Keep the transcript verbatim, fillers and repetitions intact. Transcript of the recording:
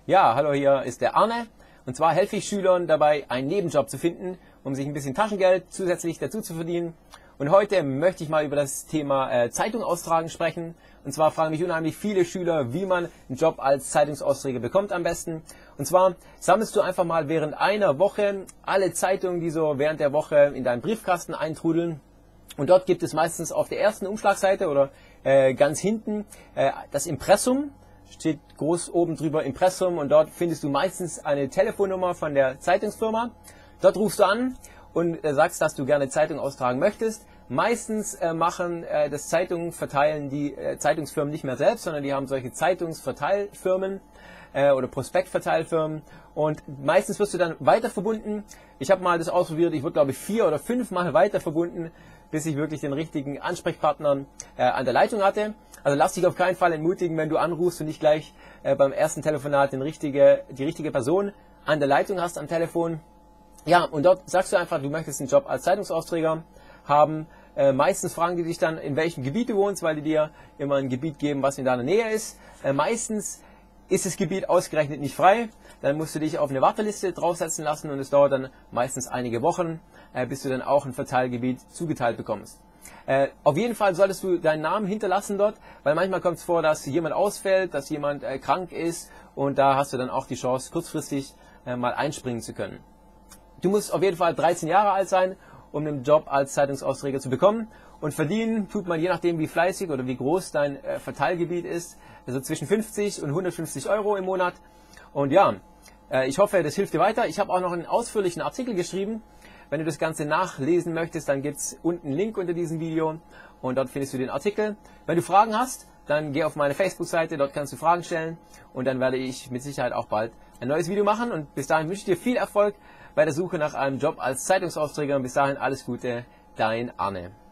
Ja, hallo, hier ist der Arne und zwar helfe ich Schülern dabei, einen Nebenjob zu finden, um sich ein bisschen Taschengeld zusätzlich dazu zu verdienen. Und heute möchte ich mal über das Thema äh, Zeitung austragen sprechen. Und zwar fragen mich unheimlich viele Schüler, wie man einen Job als Zeitungsausträger bekommt am besten. Und zwar sammelst du einfach mal während einer Woche alle Zeitungen, die so während der Woche in deinen Briefkasten eintrudeln. Und dort gibt es meistens auf der ersten Umschlagseite oder äh, ganz hinten äh, das Impressum. Steht groß oben drüber Impressum und dort findest du meistens eine Telefonnummer von der Zeitungsfirma. Dort rufst du an und äh, sagst, dass du gerne Zeitung austragen möchtest. Meistens äh, machen äh, das Zeitungen verteilen die äh, Zeitungsfirmen nicht mehr selbst, sondern die haben solche Zeitungsverteilfirmen äh, oder Prospektverteilfirmen und meistens wirst du dann weiter verbunden. Ich habe mal das ausprobiert, ich wurde glaube ich vier oder fünf Mal weiter verbunden, bis ich wirklich den richtigen Ansprechpartner äh, an der Leitung hatte. Also lass dich auf keinen Fall entmutigen, wenn du anrufst und nicht gleich äh, beim ersten Telefonat den richtige, die richtige Person an der Leitung hast am Telefon. Ja, und dort sagst du einfach, du möchtest einen Job als Zeitungsausträger haben. Äh, meistens fragen die dich dann, in welchem Gebiet du wohnst, weil die dir immer ein Gebiet geben, was in deiner Nähe ist. Äh, meistens ist das Gebiet ausgerechnet nicht frei. Dann musst du dich auf eine Warteliste draufsetzen lassen und es dauert dann meistens einige Wochen, äh, bis du dann auch ein Verteilgebiet zugeteilt bekommst. Äh, auf jeden Fall solltest du deinen Namen hinterlassen dort, weil manchmal kommt es vor, dass jemand ausfällt, dass jemand äh, krank ist und da hast du dann auch die Chance, kurzfristig äh, mal einspringen zu können. Du musst auf jeden Fall dreizehn Jahre alt sein, um einen Job als Zeitungsausträger zu bekommen. Und verdienen tut man je nachdem, wie fleißig oder wie groß dein äh, Verteilgebiet ist, also zwischen fünfzig und hundertfünfzig Euro im Monat. Und ja, äh, ich hoffe, das hilft dir weiter. Ich habe auch noch einen ausführlichen Artikel geschrieben. Wenn du das Ganze nachlesen möchtest, dann gibt es unten einen Link unter diesem Video und dort findest du den Artikel. Wenn du Fragen hast, dann geh auf meine Facebook-Seite, dort kannst du Fragen stellen und dann werde ich mit Sicherheit auch bald ein neues Video machen. Und bis dahin wünsche ich dir viel Erfolg bei der Suche nach einem Job als Zeitungsausträger und bis dahin alles Gute, dein Arne.